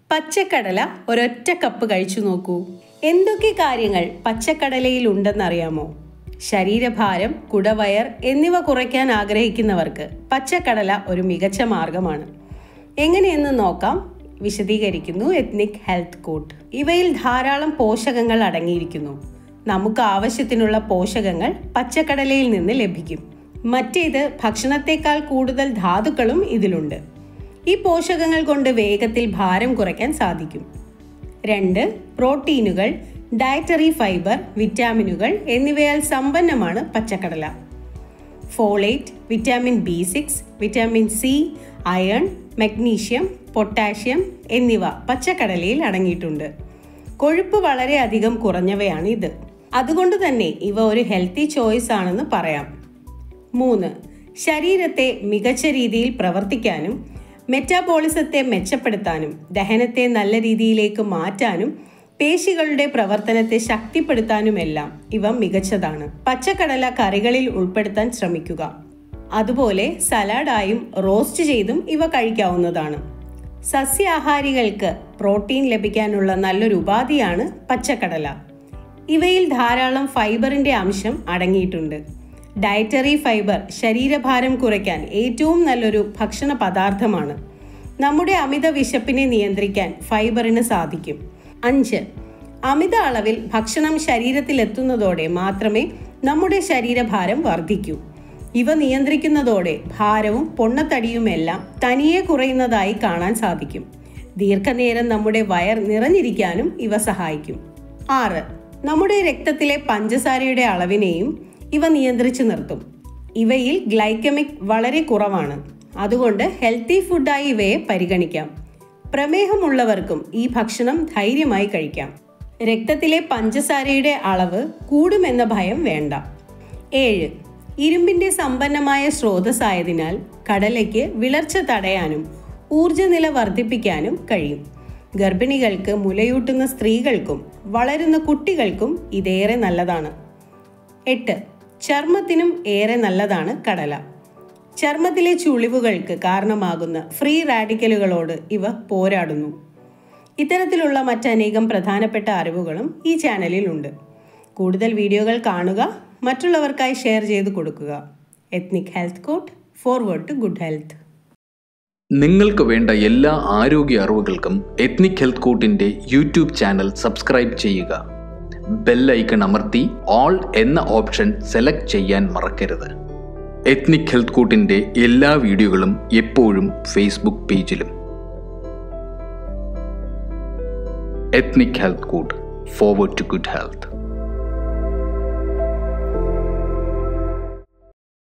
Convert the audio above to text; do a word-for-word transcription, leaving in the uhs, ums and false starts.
പച്ചക്കടല ഒരൊറ്റ കപ്പ് കഴിച്ചു നോക്കൂ. എന്തൊക്കെ കാര്യങ്ങൾ പച്ചക്കടലയിൽ ഉണ്ടെന്നറിയാമോ? ശരീരഭാരം, കുടവയർ എന്നിവ കുറയ്ക്കാൻ ആഗ്രഹിക്കുന്നവർക്ക് പച്ചക്കടല ഒരു മികച്ച മാർഗമാണ്. എങ്ങനെയെന്ന് നോക്കാം. വിശദീകരിക്കുന്നു എത്നിക് ഹെൽത്ത് കോട്ട്. ഇവയിൽ ധാരാളം പോഷകങ്ങൾ അടങ്ങിയിരിക്കുന്നു. നമുക്ക് ആവശ്യത്തിനുള്ള പോഷകങ്ങൾ പച്ചക്കടലയിൽ നിന്ന് ലഭിക്കും. മറ്റേത് ഭക്ഷണത്തേക്കാൾ കൂടുതൽ ധാതുക്കളും ഇതിലുണ്ട്. ഈ പോഷകങ്ങൾ കൊണ്ട് വേഗത്തിൽ ഭാരം കുറയ്ക്കാൻ സാധിക്കും. രണ്ട്, പ്രോട്ടീനുകൾ, ഡയറ്ററി ഫൈബർ, വിറ്റാമിനുകൾ എന്നിവയാൽ സമ്പന്നമാണ് പച്ചക്കടല. Folate, vitamin B six, vitamin C, iron, magnesium, potassium എന്നിവ പച്ചക്കടലയിൽ അടങ്ങിയിട്ടുണ്ട്. കൊഴുപ്പ് വളരെയധികം കുറഞ്ഞവയാണ് ഇത്. അതുകൊണ്ട് തന്നെ ഇവ ഒരു ഹെൽത്തി ചോയ്സ് ആണെന്ന് പറയാം. മൂന്ന്, ശരീരത്തെ മികച്ച രീതിയിൽ പ്രവർത്തിക്കാനും മെറ്റാബോളിസത്തെ മെച്ചപ്പെടുത്താനും ദഹനത്തെ നല്ല രീതിയിലേക്ക് മാറ്റാനും പേശികളുടെ പ്രവർത്തനത്തെ ശക്തിപ്പെടുത്താനുമെല്ലാം ഇവ മികച്ചതാണ്. പച്ചക്കടല കറികളിൽ ഉൾപ്പെടുത്താൻ ശ്രമിക്കുക. അതുപോലെ സലാഡായും റോസ്റ്റ് ചെയ്തും ഇവ കഴിക്കാവുന്നതാണ്. സസ്യാഹാരികൾക്ക് പ്രോട്ടീൻ ലഭിക്കാനുള്ള നല്ലൊരു ഉപാധിയാണ് പച്ചക്കടല. ഇവയിൽ ധാരാളം ഫൈബറിന്റെ അംശം അടങ്ങിയിട്ടുണ്ട്. ഡയറ്ററി ഫൈബർ ശരീരഭാരം കുറയ്ക്കാൻ ഏറ്റവും നല്ലൊരു ഭക്ഷണ പദാർത്ഥമാണ്. നമ്മുടെ അമിത വിശപ്പിനെ നിയന്ത്രിക്കാൻ ഫൈബറിന് സാധിക്കും. അഞ്ച്, അമിത അളവിൽ ഭക്ഷണം ശരീരത്തിലെത്തുന്നതോടെ മാത്രമേ നമ്മുടെ ശരീരഭാരം വർദ്ധിക്കൂ. ഇവ നിയന്ത്രിക്കുന്നതോടെ ഭാരവും പൊണ്ണത്തടിയുമെല്ലാം തനിയെ കുറയുന്നതായി കാണാൻ സാധിക്കും. ദീർഘനേരം നമ്മുടെ വയർ നിറഞ്ഞിരിക്കാനും ഇവ സഹായിക്കും. ആറ്, നമ്മുടെ രക്തത്തിലെ പഞ്ചസാരയുടെ അളവിനെയും ഇവ നിയന്ത്രിച്ചു നിർത്തും. ഇവയിൽ ഗ്ലൈക്കമിക് വളരെ കുറവാണ്. അതുകൊണ്ട് ഹെൽത്തി ഫുഡായി ഇവയെ പരിഗണിക്കാം. പ്രമേഹമുള്ളവർക്കും ഈ ഭക്ഷണം ധൈര്യമായി കഴിക്കാം. രക്തത്തിലെ പഞ്ചസാരയുടെ അളവ് കൂടുമെന്ന ഭയം വേണ്ട. ഏഴ്, ഇരുമ്പിന്റെ സമ്പന്നമായ സ്രോതസ്സായതിനാൽ കടലയ്ക്ക് വിളർച്ച തടയാനും ഊർജ്ജനില വർദ്ധിപ്പിക്കാനും കഴിയും. ഗർഭിണികൾക്ക്, മുലയൂട്ടുന്ന സ്ത്രീകൾക്കും വളരുന്ന കുട്ടികൾക്കും ഇതേറെ നല്ലതാണ്. എട്ട്, ചർമ്മത്തിനും ഏറെ നല്ലതാണ് കടല. ചർമ്മത്തിലെ ചുളിവുകൾക്ക് കാരണമാകുന്ന ഫ്രീ റാഡിക്കലുകളോട് ഇവ പോരാടുന്നു. ഇത്തരത്തിലുള്ള മറ്റനേകം പ്രധാനപ്പെട്ട അറിവുകളും ഈ ചാനലിൽ ഉണ്ട്. കൂടുതൽ വീഡിയോകൾ കാണുക, മറ്റുള്ളവർക്കായി ഷെയർ ചെയ്ത് കൊടുക്കുക. Ethnic Health Court, forward to good health. നിങ്ങൾക്ക് വേണ്ട എല്ലാ ആരോഗ്യ അറിവുകൾക്കും എത്നിക് ഹെൽത്ത് കോട്ടിൻ്റെ യൂട്യൂബ് ചാനൽ സബ്സ്ക്രൈബ് ചെയ്യുക. ബെൽ ഐക്കൺ അമർത്തി ഓൾ എന്ന ഓപ്ഷൻ സെലക്ട് ചെയ്യാൻ മറക്കരുത്. എത്നിക് ഹെൽത്ത് കോട്ടിൻ്റെ എല്ലാ വീഡിയോകളും എപ്പോഴും ഫേസ്ബുക്ക് പേജിലും. Ethnic Health Court, forward to good health.